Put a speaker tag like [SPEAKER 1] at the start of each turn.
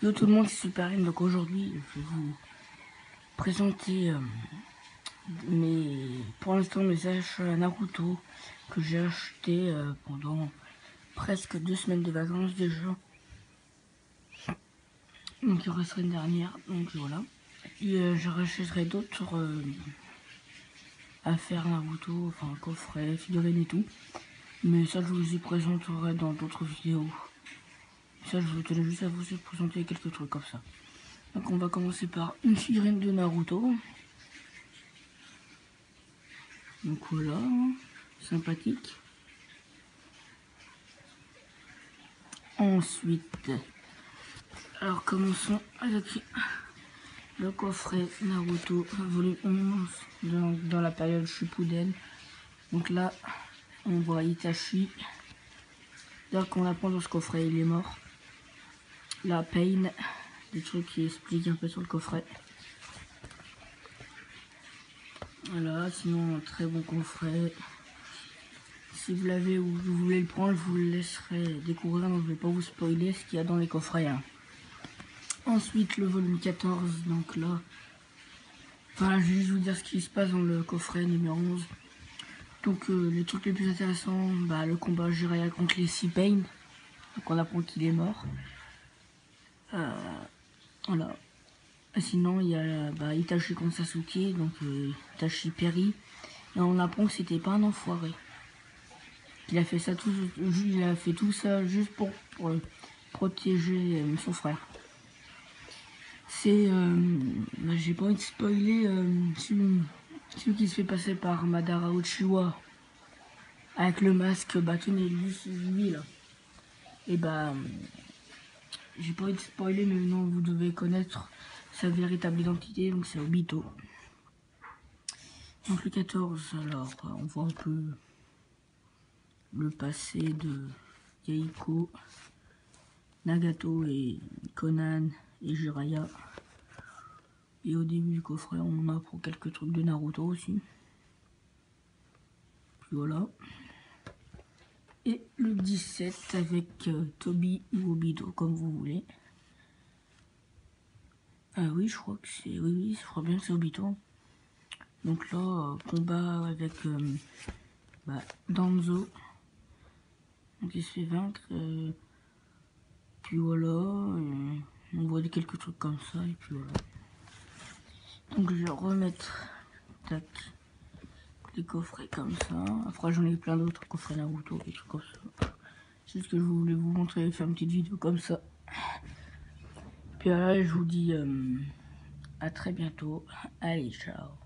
[SPEAKER 1] Yo tout le monde, c'est Super. Donc aujourd'hui, je vais vous présenter pour l'instant mes achats Naruto que j'ai acheté pendant presque 2 semaines de vacances déjà. Donc il resterait une dernière, donc voilà. Et je rachèterai d'autres affaires Naruto, enfin coffrets, figurines et tout. Mais ça je vous y présenterai dans d'autres vidéos. Ça je tenais juste à vous présenter quelques trucs comme ça. Donc on va commencer par une figurine de Naruto. Donc voilà, sympathique. Ensuite, alors commençons avec le coffret Naruto volume 11 dans la période Shippuden. Donc là, on voit Itachi. Donc on apprend dans ce coffret, il est mort. La Pain, des trucs qui expliquent un peu sur le coffret. Voilà, sinon un très bon coffret. Si vous l'avez ou vous voulez le prendre, je vous le laisserai découvrir, donc je ne vais pas vous spoiler ce qu'il y a dans les coffrets. Ensuite, le volume 14, donc là, enfin, je vais juste vous dire ce qui se passe dans le coffret numéro 11. Donc, les trucs les plus intéressants, le combat Jiraiya contre les Six Pain, donc on apprend qu'il est mort. Voilà. Et sinon, il y a Itachi contre Sasuke, donc Itachi périt, et on apprend que c'était pas un enfoiré. Il a fait ça tout ça juste pour protéger son frère. C'est j'ai pas envie de spoiler celui qui se fait passer par Madara Uchiwa avec le masque bâtonné lui là. Et j'ai pas envie de spoiler, mais non, vous devez connaître sa véritable identité, donc c'est Obito. Donc le 14, alors on voit un peu le passé de Yahiko, Nagato et Conan et Jiraiya. Et au début du coffret, on apprend quelques trucs de Naruto aussi. Puis voilà. Et le 17 avec Toby ou Obito, comme vous voulez. Ah oui, je crois que c'est... Oui, je crois bien que c'est Obito. Donc là, combat avec Danzo. Donc il se fait vaincre. Puis voilà. On voit quelques trucs comme ça. Et puis voilà. Donc je vais remettre les coffrets comme ça. Après j'en ai plein d'autres coffrets Naruto et trucs comme ça. C'est ce que je voulais vous montrer, faire une petite vidéo comme ça. Puis là je vous dis à très bientôt. Allez, ciao.